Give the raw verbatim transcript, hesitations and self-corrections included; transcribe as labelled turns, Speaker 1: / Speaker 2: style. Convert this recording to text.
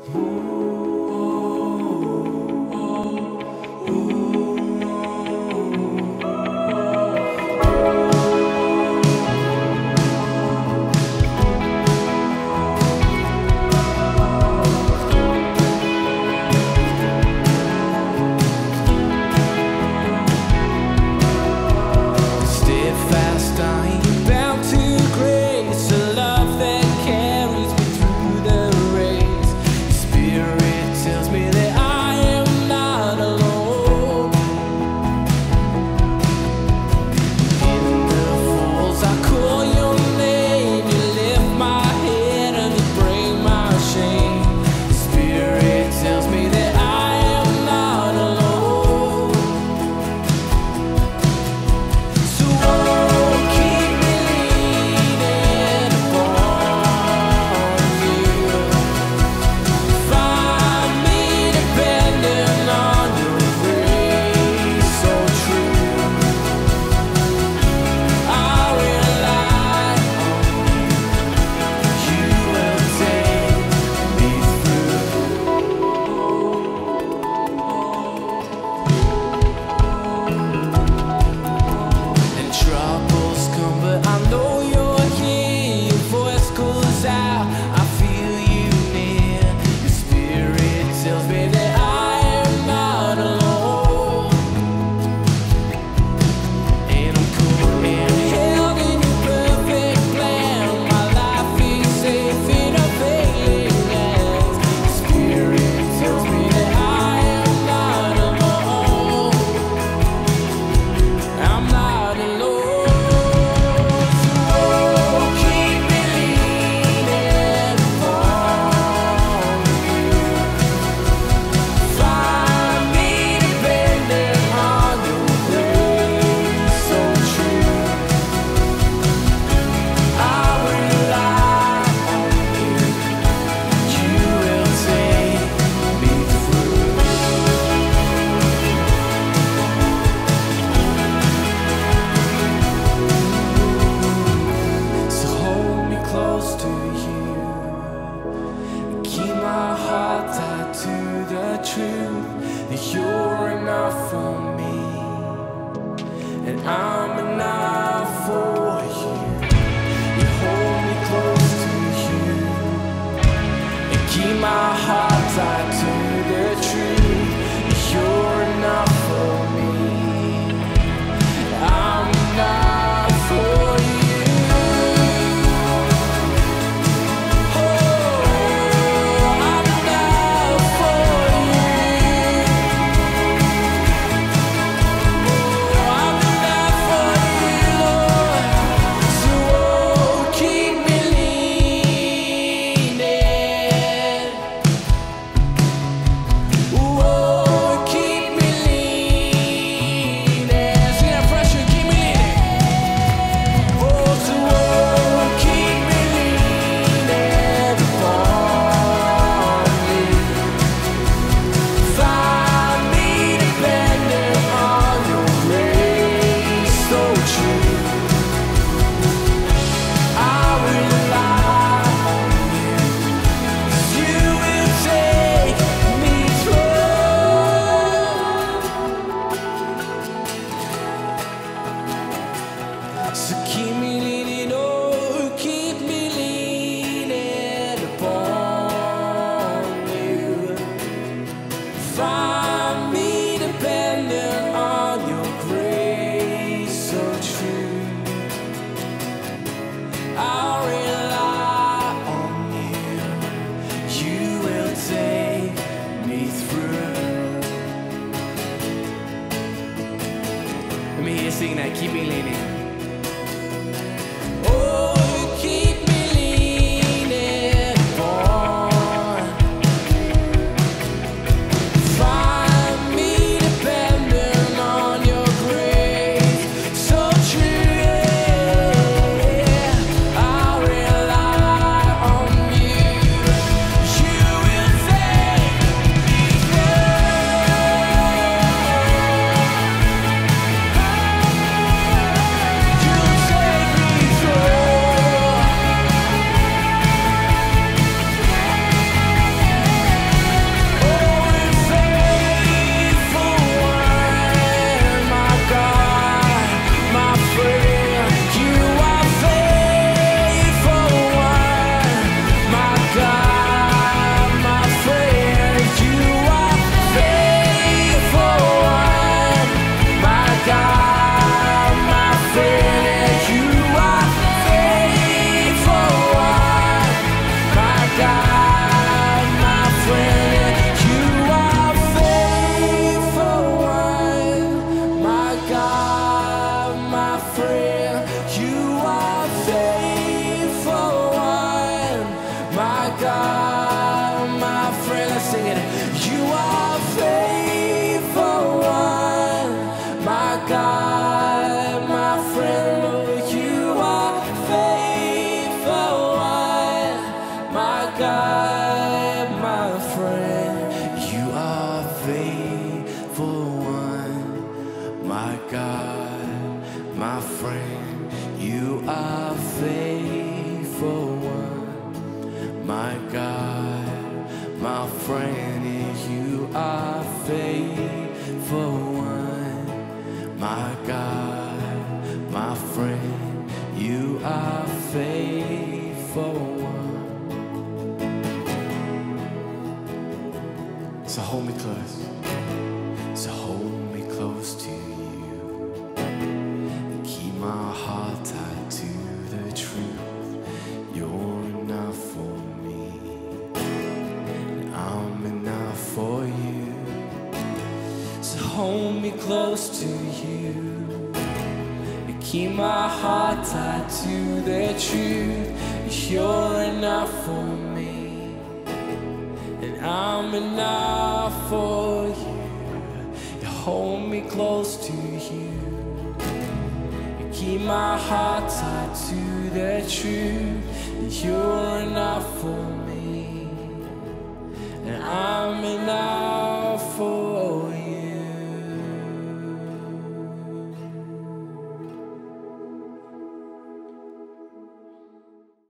Speaker 1: For God, my friend, you are faithful one. My God, my friend, you are faithful one. My God, my friend, let's sing it. You are faithful one. My God, my friend, Lord, you are faithful one. My God, my friend, you are faithful one. My God, my friend, you are faithful one. My God, my friend, you are faithful one. My God, my friend, you are faithful one. So hold me close. So hold me close to you. And keep my heart tied to the truth. You're enough for me. And I'm enough for you. So hold me close to you. And keep my heart tied to the truth. You're enough for me. And I'm enough for you. You hold me close to you. You keep my heart tied to the truth. You're enough for me.